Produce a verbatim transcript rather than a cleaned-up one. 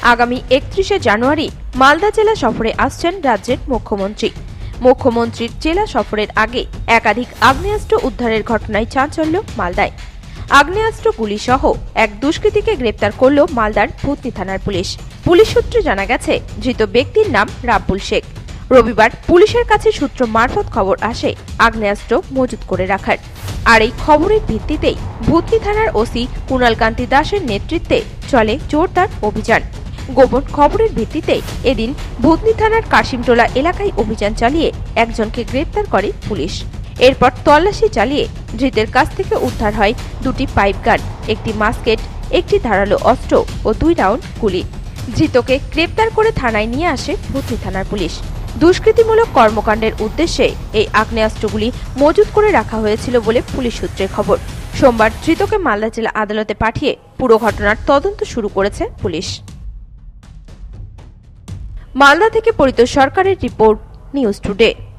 আগামী একত্রিশে জানুয়ারি মালদা জেলা সফরে আসছেন রাজ্যের মুখ্যমন্ত্রী। মুখ্যমন্ত্রীর জেলা সফরের আগে একাধিক আগ্নেয়াস্ত্র উদ্ধারের ঘটনায় চাঞ্চল্য মালদায়। আগ্নেয়াস্ত্র গুলি সহ এক দুষ্কৃতীকে গ্রেপ্তার করল মালদার ভূতনি থানার পুলিশ। পুলিশ সূত্রে জানা গেছে, ধৃত ব্যক্তির নাম রাব্বুল শেখ। রবিবার পুলিশের কাছে সূত্র মারফত খবর আসে আগ্নেয়াস্ত্র মজুত করে রাখার। আর এই খবরের ভিত্তিতেই ভূতনি থানার ওসি কুণালকান্তি দাসের নেতৃত্বে চলে জোরদার অভিযান। গোপন খবরের ভিত্তিতে এদিন ভূতনি থানার কাশিমটোলা এলাকায় অভিযান চালিয়ে একজনকে গ্রেপ্তার করে পুলিশ। এরপর তল্লাশি চালিয়ে ধৃতের কাছ থেকে উদ্ধার হয় দুটি পাইপ গান, একটি মাস্কেট, একটি ধারালো অস্ত্র ও দুই রাউন্ড গুলি। ধৃতকে গ্রেপ্তার করে থানায় নিয়ে আসে ভূতনি থানার পুলিশ। দুষ্কৃতিমূলক কর্মকাণ্ডের উদ্দেশ্যে এই আগ্নেয়াস্ত্রগুলি মজুত করে রাখা হয়েছিল বলে পুলিশ সূত্রে খবর। সোমবার ধৃতকে মালদা জেলা আদালতে পাঠিয়ে পুরো ঘটনার তদন্ত শুরু করেছে পুলিশ। মালদা থেকে পরিতোষ সরকারের রিপোর্ট, নিউজ টুডে।